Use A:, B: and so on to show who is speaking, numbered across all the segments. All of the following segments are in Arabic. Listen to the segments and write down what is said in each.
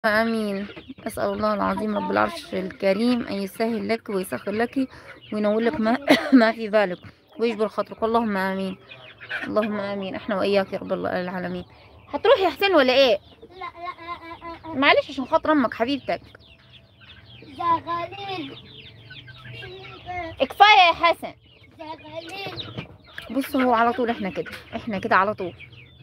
A: آمين. أسأل الله العظيم رب العرش الكريم أن يسهل لك ويسخر لك وينول لك ما, ما في بالك ويجبر خاطرك. اللهم آمين. اللهم آمين، احنا وإياك يا رب العالمين. هتروح يا حسين ولا ايه؟ معلش عشان خاطر امك حبيبتك.
B: زغلول.
A: كفاية يا حسن.
B: زغلول.
A: بص هو على طول احنا كده على طول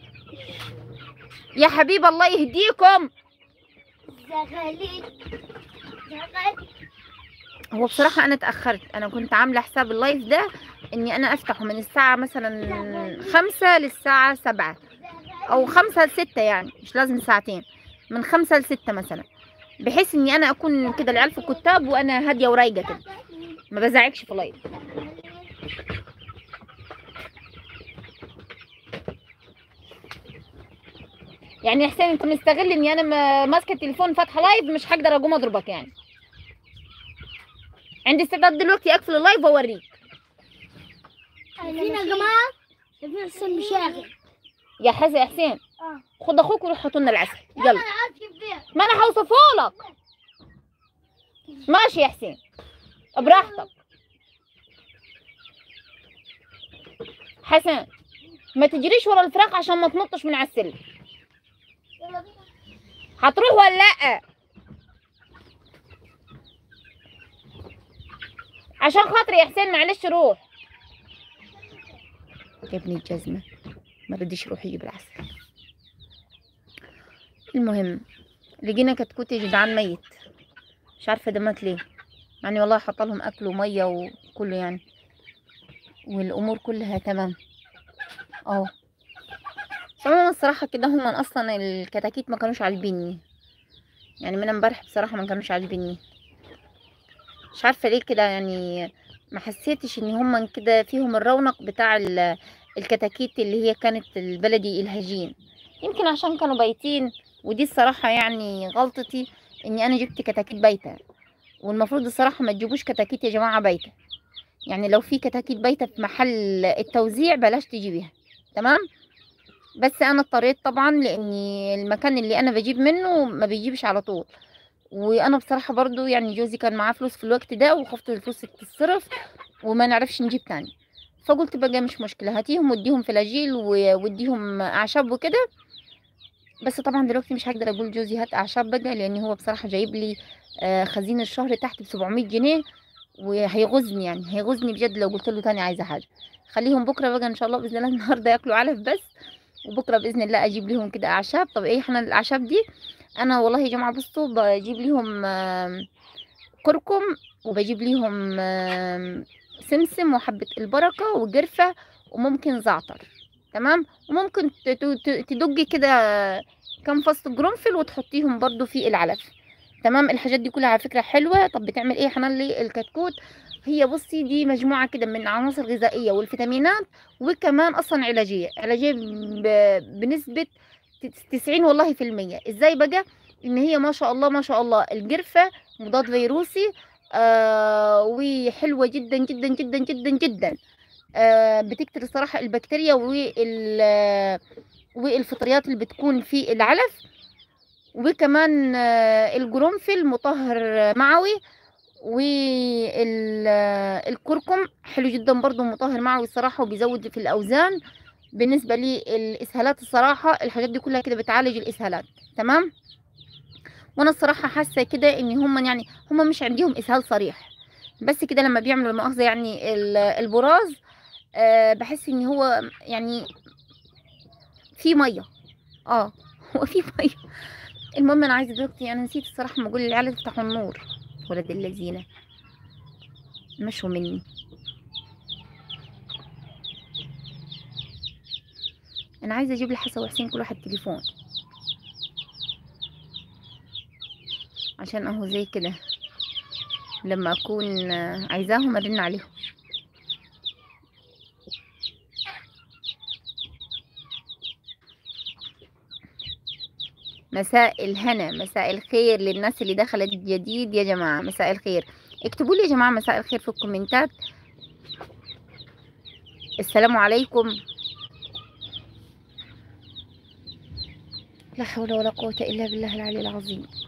A: يا حبيب الله يهديكم.
B: زغلول. زغل.
A: هو بصراحة أنا اتأخرت، أنا كنت عاملة حساب اللايف ده إني أنا أفتحه من الساعة مثلا 5 للساعة 7 أو 5 ل6، يعني مش لازم ساعتين، من 5 ل6 مثلا، بحيث إني أنا أكون كده العيال في الكتاب وأنا هادية ورايقة كده ما بزعجش في اللايف. يعني يا حسين أنت مستغل إني أنا ماسكة التليفون فاتحة لايف، مش هقدر أقوم أضربك يعني. عندي استعداد دلوقتي أقفل اللايف وأوريك.
B: فينا يا جماعة، فينا حسين مشاغل.
A: يا حسين خد أخوك وروح حط لنا العسل يلا.
B: أنا عارف كيف.
A: ما أنا هوصفهولك. ماشي يا حسين براحتك. حسن ما تجريش ورا الفراخ عشان ما تنطش من على السلم.
B: يلا بينا.
A: هتروح ولا لا؟ عشان خاطري يا حسين معلش روح. يا ابني الجزمة ما رديش يروح يجيب العسل. المهم لقينا كتكوت يا جدعان ميت، مش عارفة ده مات ليه، يعني والله حاطه لهم اكل وميه وكله يعني، والامور كلها تمام اهو. عموما الصراحه كده هم اصلا الكتاكيت ما كانوش عاجبيني، يعني من امبارح بصراحه ما كانوش عاجبيني، مش عارفه ليه كده، يعني ما حسيتش ان هم كده فيهم الرونق بتاع الكتاكيت اللي هي كانت البلدي الهجين. يمكن عشان كانوا بايتين، ودي الصراحه يعني غلطتي اني انا جبت كتاكيت بايته، والمفروض الصراحه ما تجيبوش كتاكيت يا جماعه بايته، يعني لو في كتاكيت بايته في محل التوزيع بلاش تجيبيها، تمام. بس انا اضطريت طبعا لان المكان اللي انا بجيب منه ما بيجيبش على طول، وانا بصراحه برضو يعني جوزي كان معاه فلوس في الوقت ده وخفت الفلوس تتصرف وما نعرفش نجيب تاني، فقلت بقى مش مشكله هاتيهم واديهم فلاجيل واديهم اعشاب وكده. بس طبعا دلوقتي مش هقدر اقول جوزي هات اعشاب بقى، لان هو بصراحه جايب لي خزين الشهر تحت ب700 جنيه، وهيغزني يعني هيغزني بجد لو قلت له تاني عايزه حاجه. خليهم بكره بقى ان شاء الله باذن الله، النهارده ياكلوا علف بس، وبكره باذن الله اجيب لهم كده اعشاب. طب ايه احنا الاعشاب دي انا والله يا جماعه بصوا بجيب لهم كركم، وبجيب لهم سمسم وحبه البركه وجرفه وممكن زعتر، تمام. وممكن تدجي كده كام فص قرنفل وتحطيهم برضو في العلف، تمام. الحاجات دي كلها على فكره حلوه. طب بتعمل ايه حنان لي الكتكوت؟ هي بصي دي مجموعه كده من العناصر الغذائيه والفيتامينات، وكمان اصلا علاجيه بنسبه 90 والله في المية. ازاي بقى؟ ان هي ما شاء الله ما شاء الله القرفه مضاد فيروسي، وحلوه جدا جدا جدا جدا جدا، بتقتل الصراحه البكتيريا والفطريات اللي بتكون في العلف. وكمان القرنفل مطهر معوي، والكركم حلو جدا برضو مطهر معوي الصراحة، وبيزود في الأوزان. بالنسبة للإسهالات الصراحة الحاجات دي كلها كده بتعالج الإسهالات، تمام. وأنا الصراحة حاسة كده إن هم يعني هم مش عندهم إسهال صريح، بس كده لما بيعملوا المؤاخذة يعني البراز، بحس إن هو يعني في مية، هو في مية. المهم انا عايزه دلوقتي، انا نسيت الصراحه ما اقول للعيال تفتحوا النور، ولد اللذينه مشوا مني. انا عايزه اجيب لحسن وحسين كل واحد تليفون، عشان اهو زي كده لما اكون عايزاهم ارن عليهم. مساء الهنا مساء الخير للناس اللي دخلت جديد يا جماعه، مساء الخير. اكتبوا لي يا جماعه مساء الخير في الكومنتات. السلام عليكم. لا حول ولا قوه الا بالله العلي العظيم.